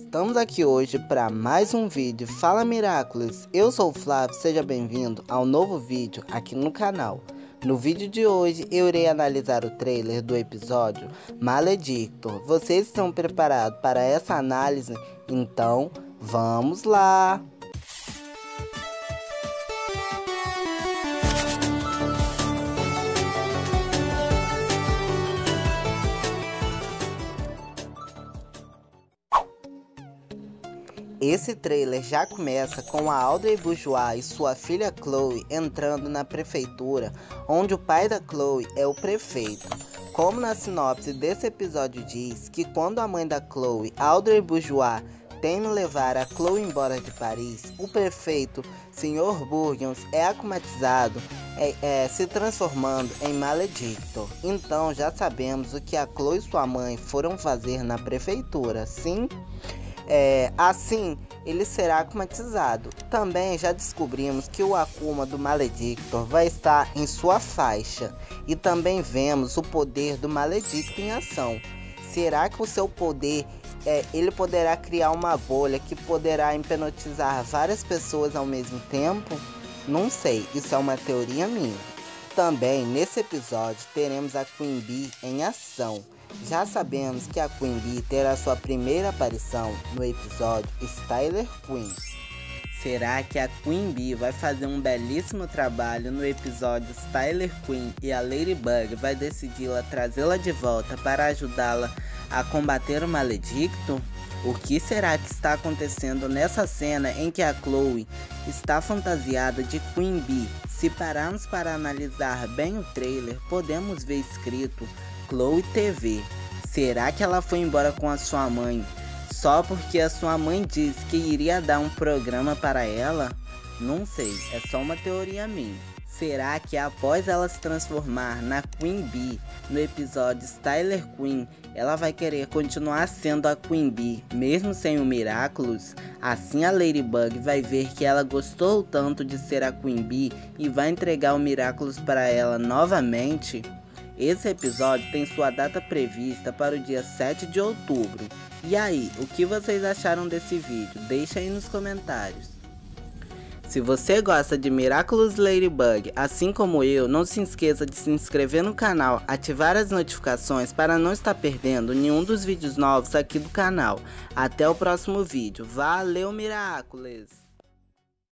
Estamos aqui hoje para mais um vídeo. Fala Miraculous, eu sou o Flávio, seja bem-vindo ao novo vídeo aqui no canal. No vídeo de hoje eu irei analisar o trailer do episódio Maledictor. Vocês estão preparados para essa análise? Então vamos lá! Esse trailer já começa com a Audrey Bourgeois e sua filha Chloe entrando na prefeitura, onde o pai da Chloe é o prefeito. Como na sinopse desse episódio diz que quando a mãe da Chloe, Audrey Bourgeois, teme levar a Chloe embora de Paris, o prefeito, Sr. Burgos, é acometizado, se transformando em Maledictor. Então já sabemos o que a Chloe e sua mãe foram fazer na prefeitura, sim? Assim ele será acometizado. Também já descobrimos que o Akuma do Maledictor vai estar em sua faixa. E também vemos o poder do Maledictor em ação. Será que o seu poder, ele poderá criar uma bolha que poderá hipnotizar várias pessoas ao mesmo tempo? Não sei, isso é uma teoria minha. Também nesse episódio teremos a Queen Bee em ação. Já sabemos que a Queen Bee terá sua primeira aparição no episódio Styler Queen. Será que a Queen Bee vai fazer um belíssimo trabalho no episódio Styler Queen e a Ladybug vai decidir trazê-la de volta para ajudá-la a combater o Maledictor? O que será que está acontecendo nessa cena em que a Chloe está fantasiada de Queen Bee? Se pararmos para analisar bem o trailer, podemos ver escrito Chloe TV. Será que ela foi embora com a sua mãe só porque a sua mãe disse que iria dar um programa para ela? Não sei, é só uma teoria minha. Será que após ela se transformar na Queen Bee no episódio Styler Queen, ela vai querer continuar sendo a Queen Bee mesmo sem o Miraculous? Assim a Ladybug vai ver que ela gostou tanto de ser a Queen Bee e vai entregar o Miraculous para ela novamente? Esse episódio tem sua data prevista para o dia 7 de outubro. E aí, o que vocês acharam desse vídeo? Deixa aí nos comentários. Se você gosta de Miraculous Ladybug, assim como eu, não se esqueça de se inscrever no canal, ativar as notificações para não estar perdendo nenhum dos vídeos novos aqui do canal. Até o próximo vídeo. Valeu, Miraculous!